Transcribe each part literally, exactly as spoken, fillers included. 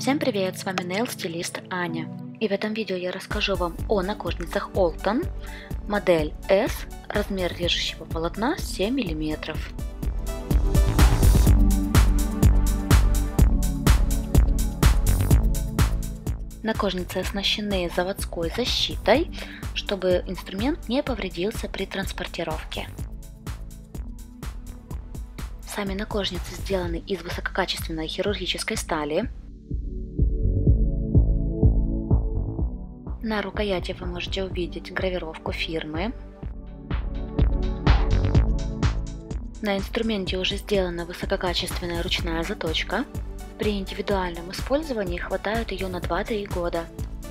Всем привет, с вами нейл-стилист Аня. И в этом видео я расскажу вам о нокожницах Олтон, модель S, размер режущего полотна семь миллиметров. Нокожницы оснащены заводской защитой, чтобы инструмент не повредился при транспортировке. Сами нокожницы сделаны из высококачественной хирургической стали. На рукояти вы можете увидеть гравировку фирмы. На инструменте уже сделана высококачественная ручная заточка. При индивидуальном использовании хватает ее на два-три года.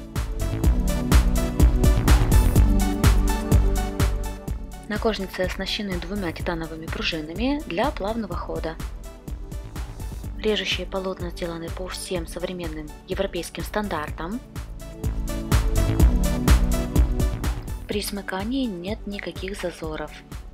Нокожницы оснащены двумя титановыми пружинами для плавного хода. Режущие полотна сделаны по всем современным европейским стандартам. При смыкании нет никаких зазоров.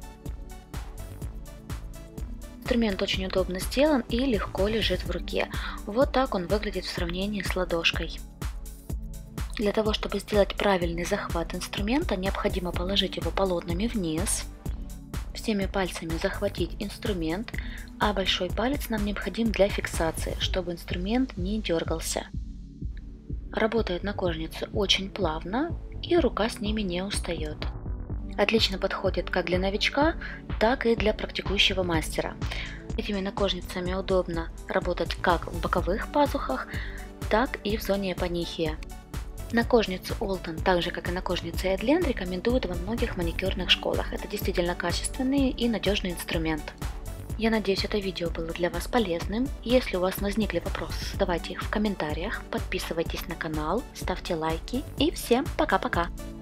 Инструмент очень удобно сделан и легко лежит в руке. Вот так он выглядит в сравнении с ладошкой. Для того, чтобы сделать правильный захват инструмента, необходимо положить его полотнами вниз, всеми пальцами захватить инструмент, а большой палец нам необходим для фиксации, чтобы инструмент не дергался. Работает нокожницы очень плавно, и рука с ними не устает. Отлично подходит как для новичка, так и для практикующего мастера. Этими нокожницами удобно работать как в боковых пазухах, так и в зоне эпонихия. Нокожницу Олтон, так же как и нокожницы Эдлен, рекомендуют во многих маникюрных школах. Это действительно качественный и надежный инструмент. Я надеюсь, это видео было для вас полезным. Если у вас возникли вопросы, задавайте их в комментариях, подписывайтесь на канал, ставьте лайки и всем пока-пока!